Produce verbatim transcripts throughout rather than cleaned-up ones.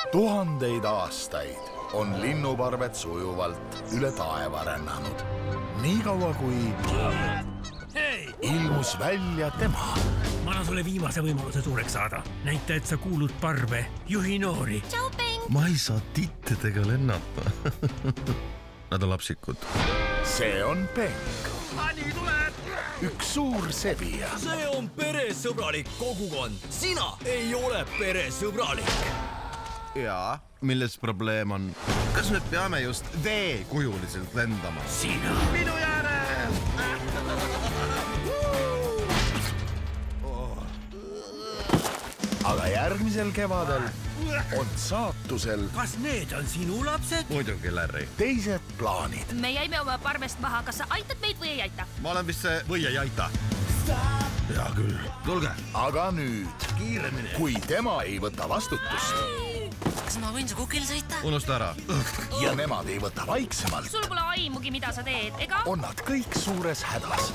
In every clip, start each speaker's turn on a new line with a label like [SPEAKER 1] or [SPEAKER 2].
[SPEAKER 1] tuhandeid aastaid on linnuparved sujuvalt üle taeva rännanud. Nii kaua kui
[SPEAKER 2] Hei!
[SPEAKER 1] ilmus välja tema.
[SPEAKER 2] Ma annan sulle viimase võimaluse suureks saada. Näita, et sa kuulud parve. Juhi noori.
[SPEAKER 3] Tšau, Peng!
[SPEAKER 4] Ma ei saa tittedega lennata. Nad on lapsikud.
[SPEAKER 1] See on Peng.
[SPEAKER 2] Nii tuleb!
[SPEAKER 1] Üks suur sebija.
[SPEAKER 5] See on peresõbralik kogukond. Sina ei ole peresõbralik.
[SPEAKER 4] Jaa, milles probleem on? Kas me peame just veekujuliselt lendama?
[SPEAKER 2] Sina!
[SPEAKER 4] Minu järel!
[SPEAKER 1] Aga järgmisel kevadel on saatusel
[SPEAKER 2] Kas need on sinu lapsed?
[SPEAKER 4] Muidugi, Larry.
[SPEAKER 1] teised plaanid.
[SPEAKER 3] Me jäime oma parvest maha. Kas sa aitad meid või ei aita?
[SPEAKER 4] Ma olen vist see või ei aita. Hea küll. Tulge.
[SPEAKER 1] Aga nüüd,
[SPEAKER 4] Kiiremini.
[SPEAKER 1] kui tema ei võta vastutust
[SPEAKER 3] Kas ma võin su kukil sõita?
[SPEAKER 4] Unusta ära.
[SPEAKER 1] ja nemad ei võta vaiksemalt,
[SPEAKER 3] Sul pole aimugi, mida sa teed, ega?
[SPEAKER 1] on nad kõik suures hädas.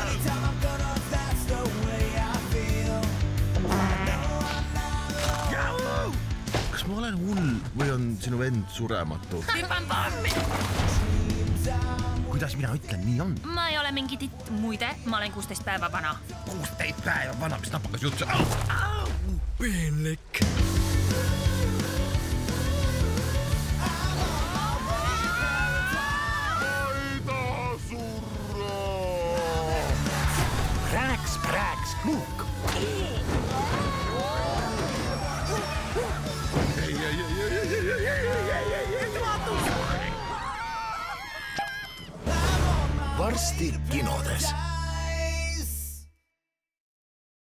[SPEAKER 4] Kas ma olen hull või on sinu vend surematu? Kuidas mina ütlen, nii on?
[SPEAKER 3] Ma ei ole mingi titt. Muide, ma olen kuusteist päeva vana.
[SPEAKER 4] kuusteist päeva vana, mis napakas jutt see.
[SPEAKER 2] Peenlik.
[SPEAKER 1] Rääks, rääks, Luuk. varsti kinodes.